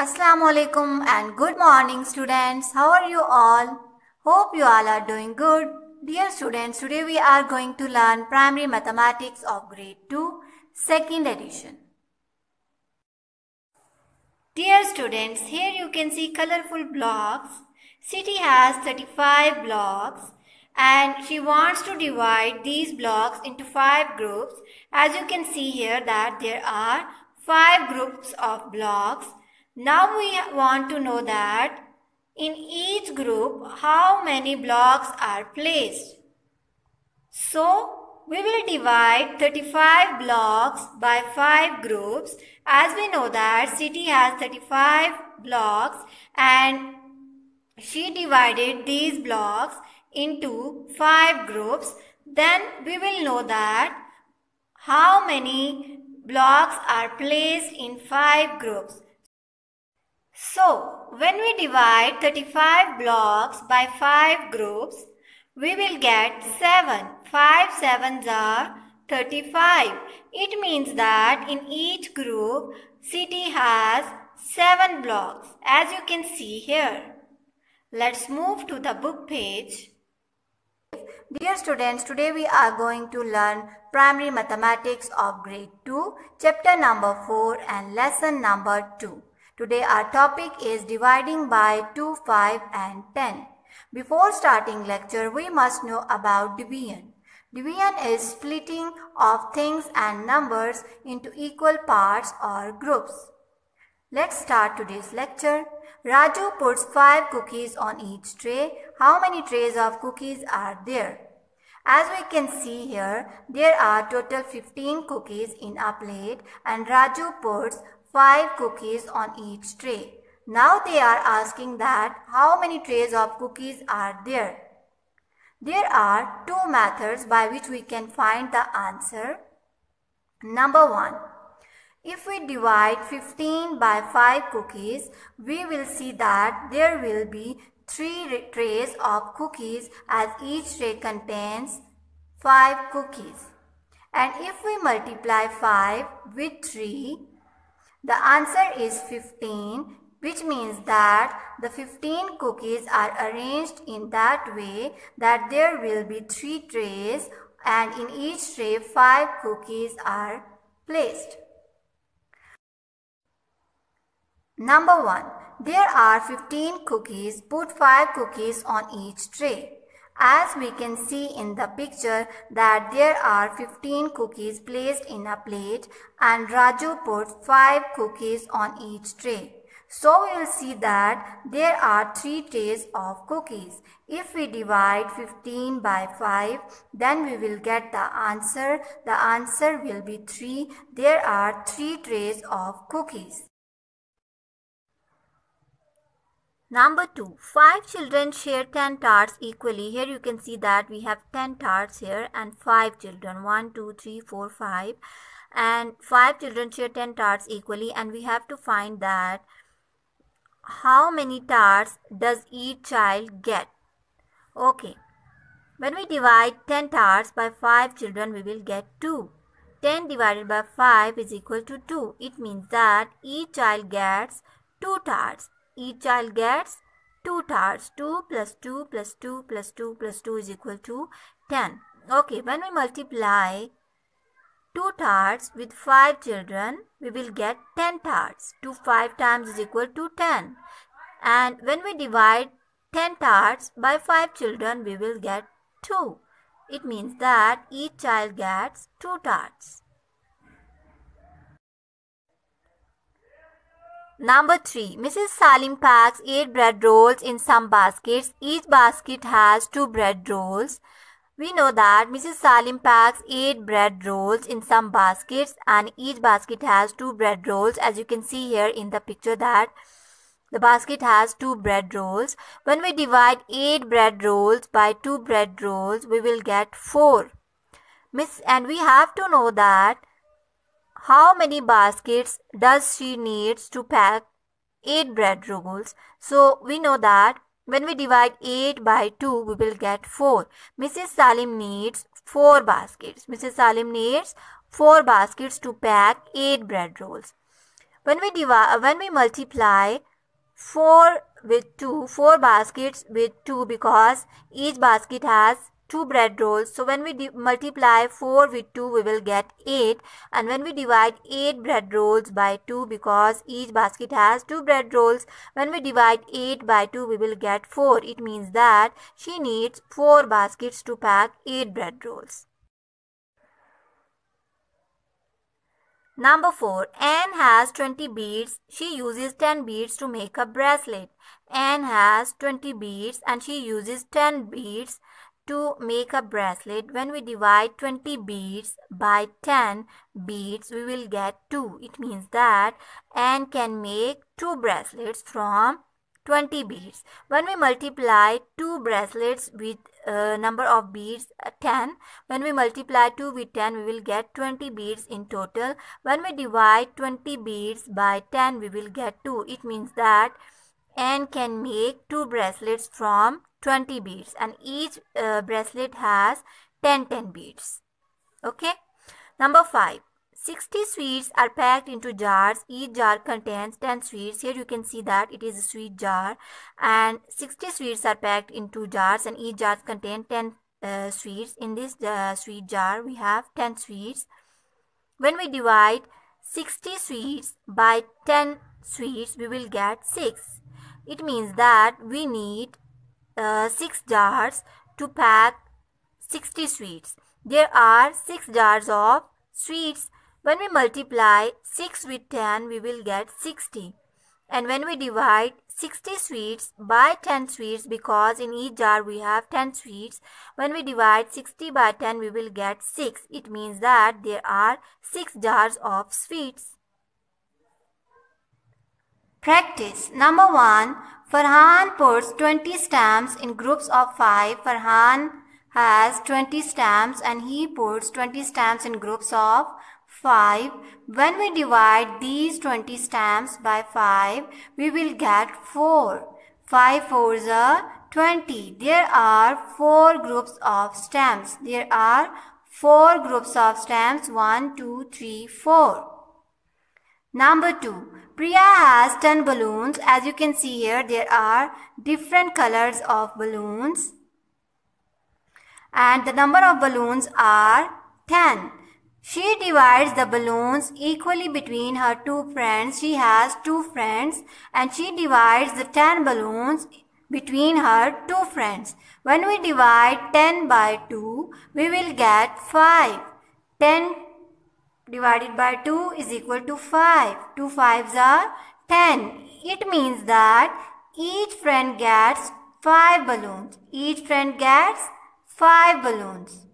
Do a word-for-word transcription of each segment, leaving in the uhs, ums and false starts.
Assalamu alaikum and good morning students. How are you all? Hope you all are doing good. Dear students, today we are going to learn primary mathematics of grade two, second edition. Dear students, here you can see colorful blocks. Siti has thirty-five blocks and she wants to divide these blocks into five groups. As you can see here that there are five groups of blocks. Now we want to know that in each group how many blocks are placed. So we will divide thirty-five blocks by five groups. As we know that Siti has thirty-five blocks and she divided these blocks into five groups. Then we will know that how many blocks are placed in five groups. So, when we divide thirty-five blocks by five groups, we will get seven. five sevens are thirty-five. It means that in each group, Siti has seven blocks, as you can see here. Let's move to the book page. Dear students, today we are going to learn primary mathematics of grade two, chapter number four and lesson number two. Today our topic is dividing by two, five and ten. Before starting lecture, we must know about division. Division is splitting of things and numbers into equal parts or groups. Let's start today's lecture. Raju puts five cookies on each tray. How many trays of cookies are there? As we can see here, there are total fifteen cookies in a plate and Raju puts five cookies on each tray. Now they are asking that how many trays of cookies are there. There are two methods by which we can find the answer. Number one, if we divide fifteen by five cookies, we will see that there will be three trays of cookies as each tray contains five cookies. And if we multiply five with three, the answer is fifteen, which means that the fifteen cookies are arranged in that way that there will be three trays and in each tray five cookies are placed. Number one. There are fifteen cookies. Put five cookies on each tray. As we can see in the picture that there are fifteen cookies placed in a plate and Raju put five cookies on each tray. So we will see that there are three trays of cookies. If we divide fifteen by five, then we will get the answer. The answer will be three. There are three trays of cookies. Number two, five children share ten tarts equally. Here you can see that we have ten tarts here and five children. one, two, three, four, five. And five children share ten tarts equally and we have to find that how many tarts does each child get. Okay, when we divide ten tarts by five children, we will get two. ten divided by five is equal to two. It means that each child gets two tarts. Each child gets two tarts. two plus two plus two plus two plus two is equal to ten. Okay, when we multiply two tarts with five children, we will get ten tarts. two five times is equal to ten. And when we divide ten tarts by five children, we will get two. It means that each child gets two tarts. Number three. Missus Salim packs eight bread rolls in some baskets. Each basket has two bread rolls. We know that Missus Salim packs eight bread rolls in some baskets and each basket has two bread rolls. As you can see here in the picture that the basket has two bread rolls. When we divide eight bread rolls by two bread rolls, we will get four. Miss, and we have to know that how many baskets does she needs to pack eight bread rolls. So we know that when we divide eight by two, we will get four. Missus Salim needs four baskets. Missus Salim needs four baskets to pack eight bread rolls. When we divide, when we multiply four with two, four baskets with two, because each basket has two bread rolls. So when we multiply four with two, we will get eight. And when we divide eight bread rolls by two, because each basket has two bread rolls, when we divide eight by two, we will get four. It means that she needs four baskets to pack eight bread rolls. Number four. Anne has twenty beads. She uses ten beads to make a bracelet. Anne has twenty beads and she uses ten beads to make a bracelet. When we divide twenty beads by ten beads, we will get two. It means that Anne can make two bracelets from twenty beads. When we multiply two bracelets with uh, number of beads uh, ten, when we multiply two with ten, we will get twenty beads in total. When we divide twenty beads by ten, we will get two. It means that Anne can make two bracelets from twenty beads, and each uh, bracelet has ten ten beads. Okay. Number five. sixty sweets are packed into jars. Each jar contains ten sweets. Here you can see that it is a sweet jar, and sixty sweets are packed into jars, and each jar contains ten uh, sweets. In this uh, sweet jar, we have ten sweets. When we divide sixty sweets by ten sweets, we will get six. It means that we need uh, six jars to pack sixty sweets. There are six jars of sweets. When we multiply six with ten, we will get sixty. And when we divide sixty sweets by ten sweets, because in each jar we have ten sweets, when we divide sixty by ten, we will get six. It means that there are six jars of sweets. Practice. Number one. Farhan puts twenty stamps in groups of five. Farhan has twenty stamps and he puts twenty stamps in groups of five. When we divide these twenty stamps by five, we will get four. five fours are twenty. There are four groups of stamps. There are four groups of stamps. one, two, three, four. Number two. Priya has ten balloons. As you can see here, there are different colors of balloons. And the number of balloons are ten. She divides the balloons equally between her two friends. She has two friends and she divides the ten balloons between her two friends. When we divide ten by two, we will get five. ten divided by two is equal to five. two fives are ten. It means that each friend gets five balloons. Each friend gets five balloons.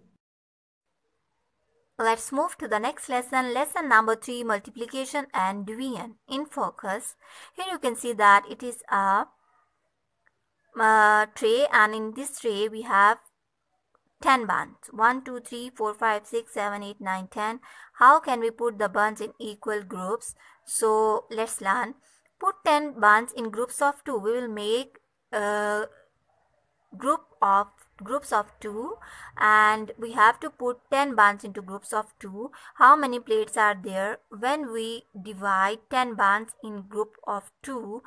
Let's move to the next lesson. Lesson number three, multiplication and division. In focus, here you can see that it is a uh, tray, and in this tray we have ten buns. one, two, three, four, five, six, seven, eight, nine, ten. How can we put the buns in equal groups? So let's learn. Put ten buns in groups of two. We will make a group of groups of two, and we have to put ten buns into groups of two. How many plates are there? When we divide ten buns in group of two,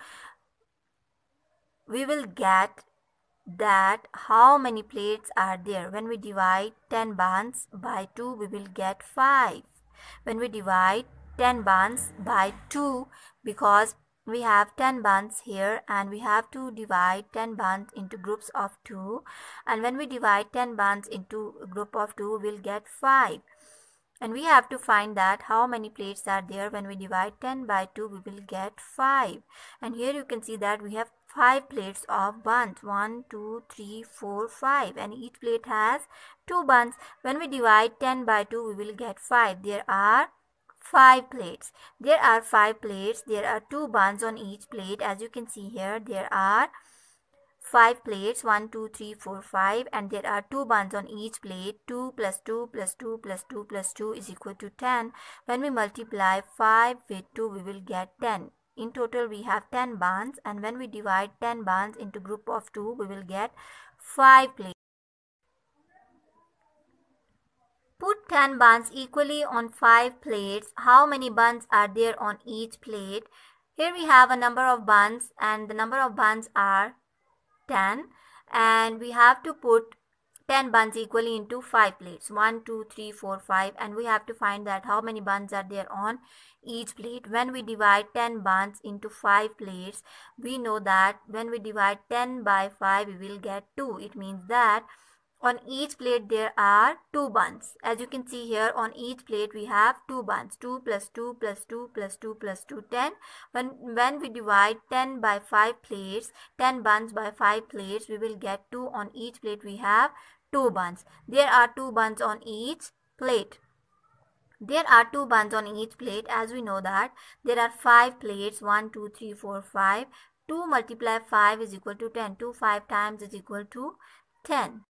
we will get that how many plates are there. When we divide ten buns by two, we will get five. When we divide ten buns by two, because we have ten buns here and we have to divide ten buns into groups of two, and when we divide ten buns into a group of two, we will get five. And we have to find that how many plates are there. When we divide ten by two, we will get five. And here you can see that we have five plates of buns. one, two, three, four, five. And each plate has two buns. When we divide ten by two, we will get five. There are five plates. There are five plates. There are two buns on each plate. As you can see here, there are five plates. one, two, three, four, five. And there are two buns on each plate. two plus two plus two plus two plus two is equal to ten. When we multiply five with two, we will get ten. In total, we have ten buns, and when we divide ten buns into group of two, we will get five plates. Put ten buns equally on five plates. How many buns are there on each plate? Here we have a number of buns and the number of buns are ten, and we have to put ten buns equally into five plates. one, two, three, four, five, and we have to find that how many buns are there on each plate. When we divide ten buns into five plates, we know that when we divide ten by five, we will get two. It means that on each plate there are two buns. As you can see here, on each plate we have two buns. two plus two plus two plus two plus two, ten. When, when we divide ten by five plates, ten buns by five plates, we will get two. On each plate we have two buns. There are two buns on each plate. There are two buns on each plate. As we know that there are five plates. one, two, three, four, five. two multiply five is equal to ten. two five times is equal to ten.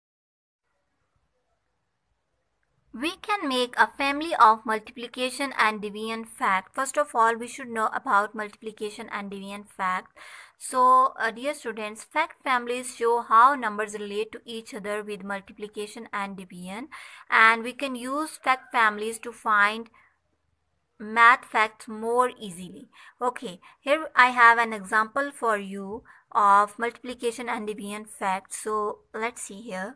We can make a family of multiplication and division fact. First of all, we should know about multiplication and division fact. So, uh, dear students, fact families show how numbers relate to each other with multiplication and division. And we can use fact families to find math facts more easily. Okay, here I have an example for you of multiplication and division facts. So, let's see here.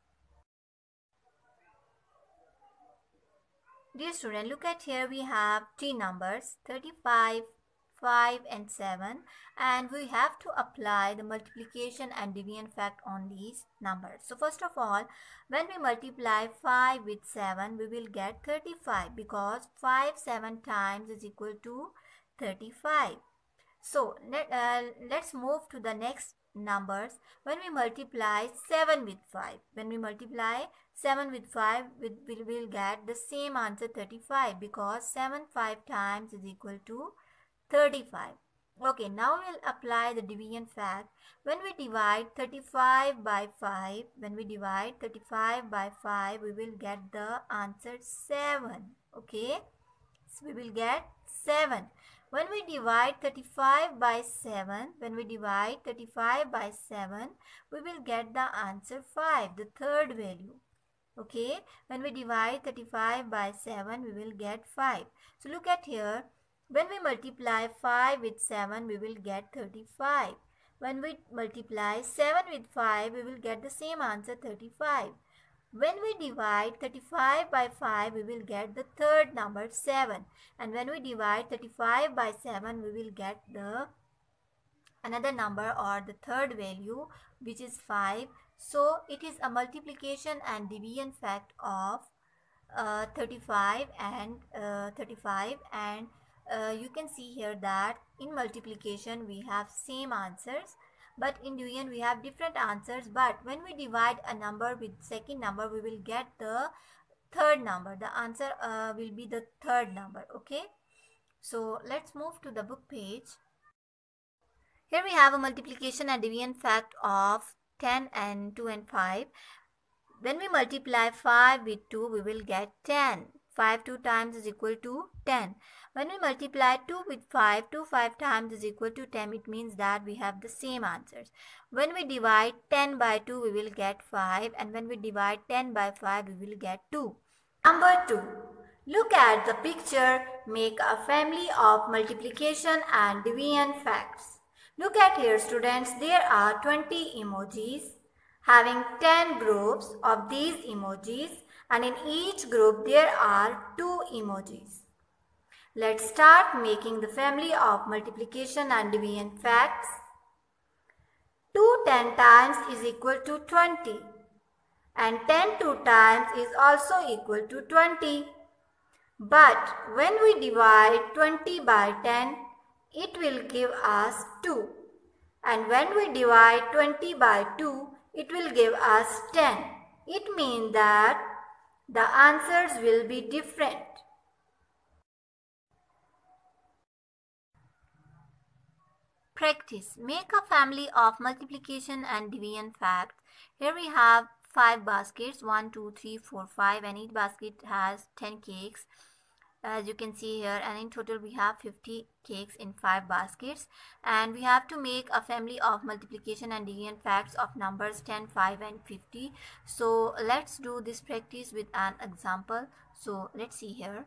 Dear student, look at here, we have three numbers thirty-five, five and seven, and we have to apply the multiplication and division fact on these numbers. So first of all, when we multiply five with seven, we will get thirty-five because five seven times is equal to thirty-five. So let, uh, let's move to the next numbers. When we multiply seven with five, when we multiply seven with five, we will we'll get the same answer thirty-five because seven five times is equal to thirty-five. Okay, now we'll apply the division fact. When we divide thirty-five by five, when we divide thirty-five by five, we will get the answer seven. Okay, so we will get seven. When we divide thirty-five by seven, when we divide thirty-five by seven, we will get the answer five, the third value. Okay, when we divide thirty-five by seven, we will get five. So look at here, when we multiply five with seven, we will get thirty-five. When we multiply seven with five, we will get the same answer thirty-five. When we divide thirty-five by five, we will get the third number seven. And when we divide thirty-five by seven, we will get the another number or the third value, which is five. So it is a multiplication and division fact of uh, thirty-five and uh, thirty-five, and uh, you can see here that in multiplication we have same answers, but in division we have different answers. But when we divide a number with second number, we will get the third number. The answer uh, will be the third number. Okay, so let's move to the book page. Here we have a multiplication and division fact of ten and two and five. When we multiply five with two, we will get ten. five two times is equal to ten. When we multiply two with five, two five times is equal to ten. It means that we have the same answers. When we divide ten by two, we will get five. And when we divide ten by five, we will get two. Number two. Look at the picture. Make a family of multiplication and division facts. Look at here, students. There are twenty emojis having ten groups of these emojis, and in each group there are two emojis. Let's start making the family of multiplication and division facts. two ten times is equal to twenty, and ten two times is also equal to twenty. But when we divide twenty by ten, it will give us two. And when we divide twenty by two, it will give us ten. It means that the answers will be different. Practice. Make a family of multiplication and division facts. Here we have five baskets, one, two, three, four, five, and each basket has ten cakes. as you can see here, and in total we have fifty cakes in five baskets, and we have to make a family of multiplication and division facts of numbers ten, five and fifty. So let's do this practice with an example. So let's see here.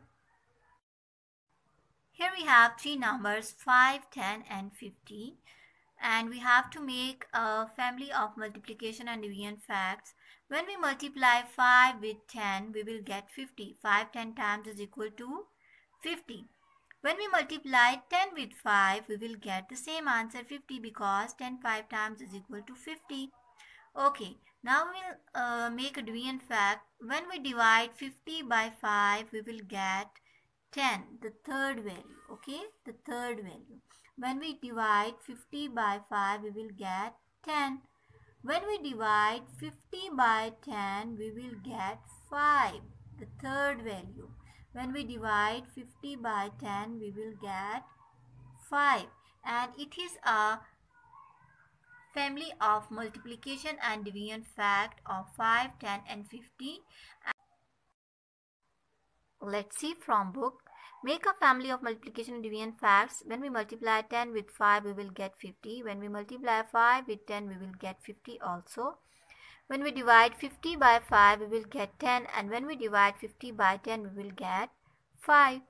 Here we have three numbers five, ten and fifty, and we have to make a family of multiplication and division facts. When we multiply five with ten, we will get fifty. five ten times is equal to fifty. When we multiply ten with five, we will get the same answer fifty, because ten five times is equal to fifty. Okay, now we'll uh, make a division fact. When we divide fifty by five, we will get ten, the third value. Okay, the third value. When we divide fifty by five, we will get ten. When we divide fifty by ten, we will get five, the third value. When we divide fifty by ten, we will get five. And it is a family of multiplication and division fact of five, ten and fifty. Let's see from book. Make a family of multiplication and division facts. When we multiply ten with five, we will get fifty. When we multiply five with ten, we will get fifty also. When we divide fifty by five, we will get ten. And when we divide fifty by ten, we will get five.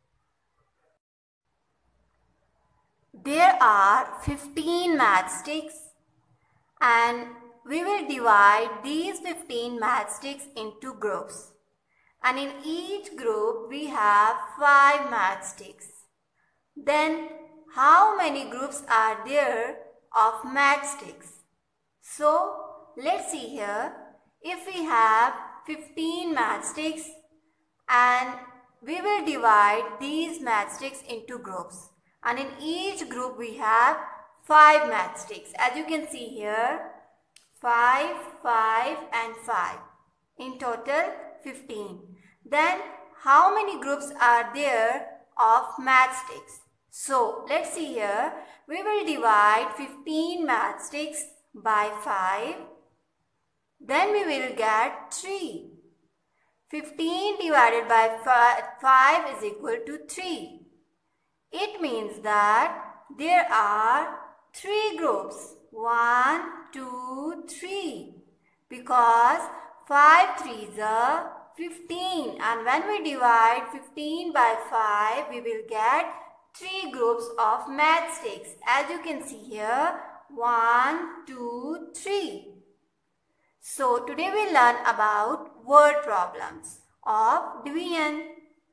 There are fifteen matchsticks, and we will divide these fifteen matchsticks into groups. And in each group we have five matchsticks. Then how many groups are there of matchsticks? So let's see here. If we have fifteen matchsticks, and we will divide these matchsticks into groups, and in each group we have five matchsticks. As you can see here, five, five and five. In total fifteen. Then how many groups are there of matchsticks? So let's see here. We will divide fifteen matchsticks by five. Then we will get three. fifteen divided by five is equal to three. It means that there are three groups. one, two, three. Because five threes are fifteen, and when we divide fifteen by five, we will get three groups of matchsticks. As you can see here, one, two, three. So today we learn about word problems of division.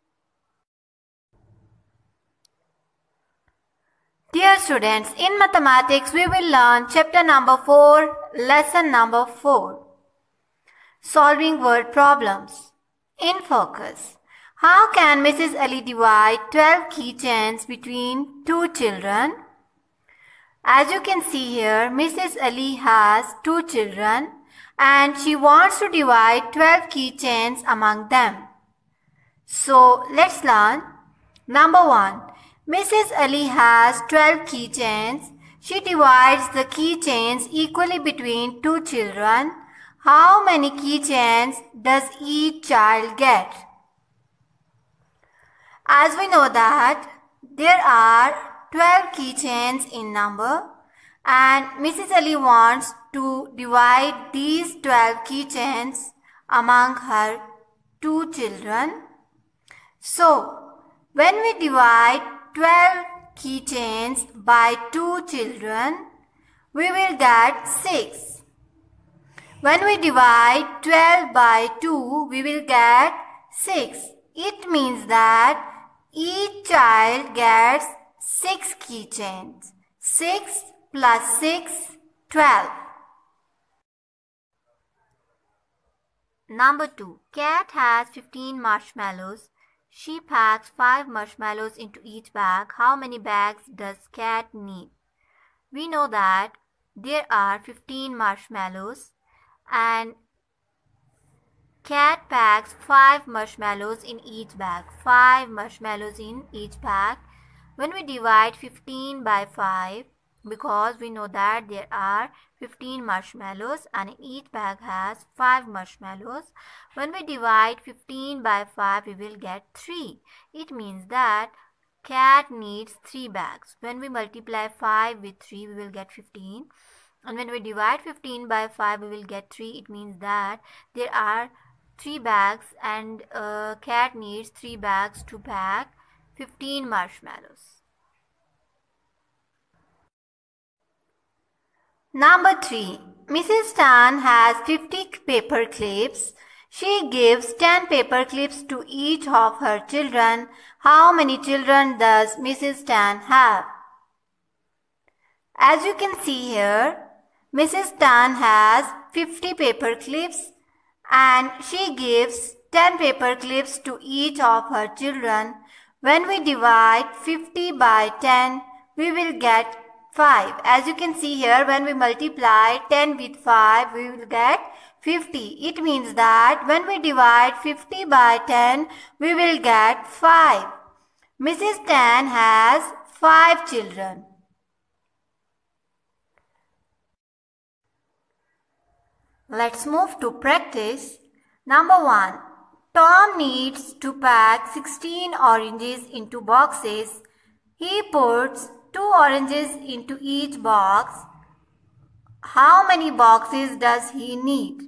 Dear students, in mathematics we will learn chapter number four, lesson number four. Solving word problems. In focus. How can Missus Ali divide twelve keychains between two children? As you can see here, Missus Ali has two children and she wants to divide twelve keychains among them. So let's learn. Number one. Missus Ali has twelve keychains. She divides the keychains equally between two children. How many keychains does each child get? As we know that there are twelve keychains in number, and Missus Ali wants to divide these twelve keychains among her two children. So, when we divide twelve keychains by two children, we will get six. When we divide twelve by two, we will get six. It means that each child gets six keychains. six plus six, twelve. Number two. Cat has fifteen marshmallows. She packs five marshmallows into each bag. How many bags does cat need? We know that there are fifteen marshmallows, and cat packs five marshmallows in each bag. five marshmallows in each bag. When we divide fifteen by five, because we know that there are fifteen marshmallows and each bag has five marshmallows. When we divide fifteen by five, we will get three. It means that cat needs three bags. When we multiply five with three, we will get fifteen. And when we divide fifteen by five, we will get three. It means that there are three bags and uh, cat needs three bags to pack fifteen marshmallows. Number three. Missus Tan has fifty paper clips. She gives ten paper clips to each of her children. How many children does Missus Tan have? As you can see here, Missus Tan has fifty paper clips and she gives ten paper clips to each of her children. When we divide fifty by ten, we will get five. As you can see here, when we multiply ten with five, we will get fifty. It means that when we divide fifty by ten, we will get five. Missus Tan has five children. Let's move to practice. Number one. Tom needs to pack sixteen oranges into boxes. He puts two oranges into each box. How many boxes does he need?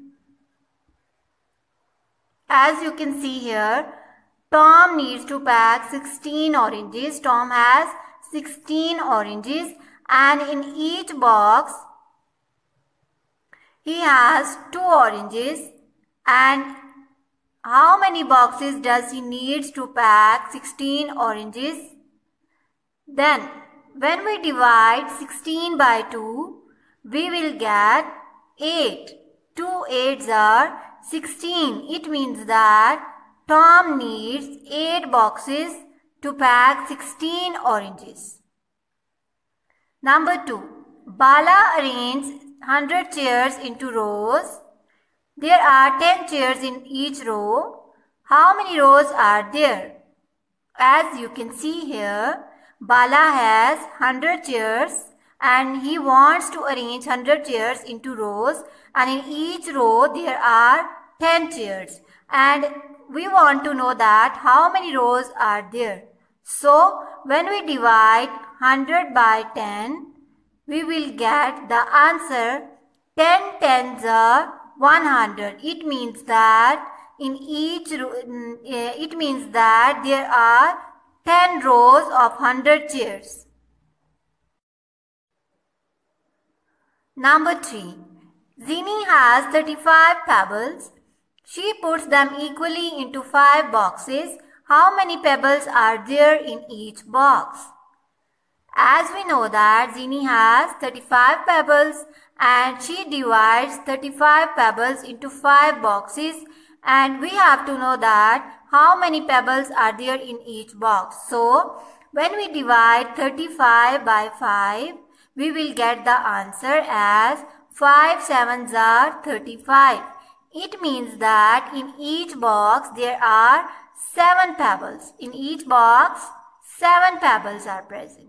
As you can see here, Tom needs to pack sixteen oranges. Tom has sixteen oranges and in each box he has two oranges. And how many boxes does he need to pack sixteen oranges? Then, when we divide sixteen by two, we will get eight. two eights are sixteen. It means that Tom needs eight boxes to pack sixteen oranges. Number two. Bala arranged one hundred chairs into rows. There are ten chairs in each row. How many rows are there? As you can see here, Bala has one hundred chairs and he wants to arrange one hundred chairs into rows, and in each row there are ten chairs, and we want to know that how many rows are there. So when we divide one hundred by ten, we will get the answer ten tens are one hundred. It means that in each row, it means that there are ten rows of one hundred chairs. Number three. Zini has thirty-five pebbles. She puts them equally into five boxes. How many pebbles are there in each box? As we know that Zini has thirty-five pebbles and she divides thirty-five pebbles into five boxes, and we have to know that how many pebbles are there in each box. So, when we divide thirty-five by five, we will get the answer as five sevens are thirty-five. It means that in each box there are seven pebbles. In each box, seven pebbles are present.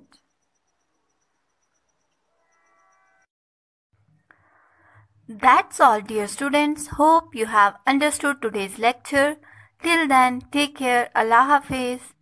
That's all, dear students. Hope you have understood today's lecture. Till then, take care. Allah Hafiz.